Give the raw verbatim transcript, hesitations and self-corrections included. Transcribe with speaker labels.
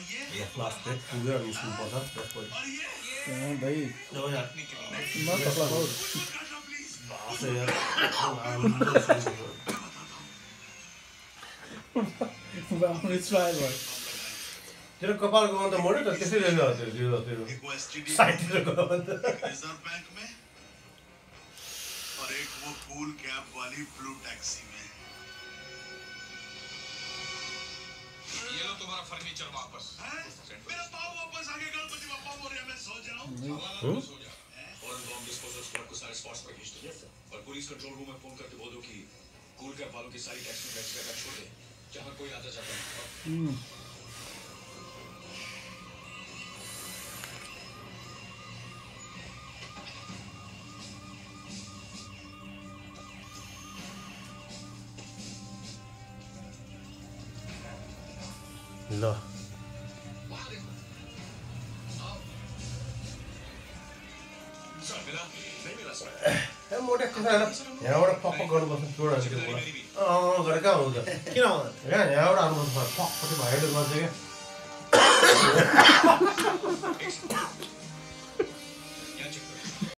Speaker 1: last pay पुग्यो अनि निस्किनु पर्छ त्यसपछि
Speaker 2: भाइ
Speaker 1: हो यार
Speaker 2: म तक्ला हो
Speaker 1: बास यार
Speaker 2: बाउले ट्राई भयो
Speaker 1: तेरो कपालको अन्त मोडे त त्यसै रहेछ तेरो तेरो साइडतिर गयो भने त
Speaker 3: रिजर्व बैंक में और एक वो कूल कैब वाली ब्लू टैक्सी में
Speaker 4: ये लो तुम्हारा फर्नीचर वापस
Speaker 3: मेरा पाव वापस आ गया गणपति बप्पा मोरया में सो जाऊं
Speaker 4: हवाला सो जा और बॉम्ब डिस्पोजल स्क्वाड को सारे स्पॉट्स पर खींच दो और पुलिस कंट्रोल रूम में फोन करके बोल दो कि कूल कैब वालों की सारी टैक्सी टैक्सी जगह छोड़ दे जहां कोई आता जाता नहीं
Speaker 1: ल ए मोटे कुरा यहाँबाट पक्क गर्नुपर्छ छोड त्यो कुरा अँ गरेर कहाँ हुन्छ किन आउँदैन यहाँ यहाँबाट आउनुपर्छ पक्क त्यो भाइले गर्छ क्या